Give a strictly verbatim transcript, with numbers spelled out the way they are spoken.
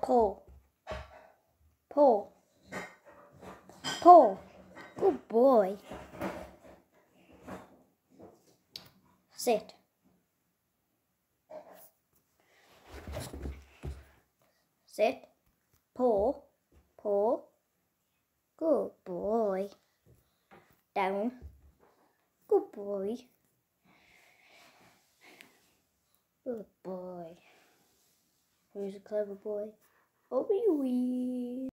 Pull. Pull. Pull. Good boy. Sit. Sit. Pull. Pull. Good boy. Down. Good boy. Good boy. Who's a clever boy? Oreo.